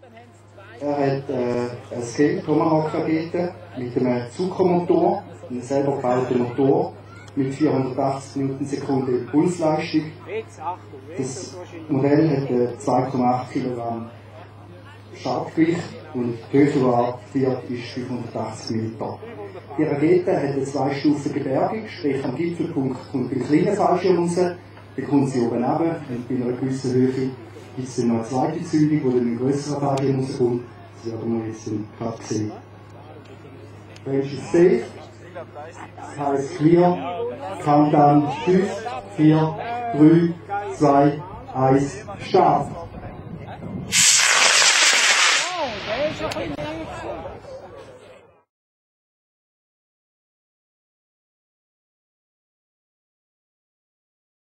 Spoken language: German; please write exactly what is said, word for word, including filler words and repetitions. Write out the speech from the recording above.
Er hat äh, eine Scale Tomahawk-Rakete mit einem Zuckermotor, einem selber gebauten Motor, mit vierhundertachtzig Newtonsekunden Pulsleistung. Das Modell hat zwei Komma acht Kilogramm Schaltgewicht und die Höhe, die abfährt, ist fünfhundertachtzig Meter. Die Rakete hat eine zweistufige Bergung, sprich am Gipfelpunkt kommt ein kleiner Fallschirm raus, dann kommt sie oben runter und bei einer gewissen Höhe gibt es dann noch eine zweite Zündung, wo dann ein grösserer Fallschirm rauskommt. Das werden wir jetzt gerade sehen. Range ist safe, das heisst clear, Countdown fünf, vier, drei, zwei, eins, Start!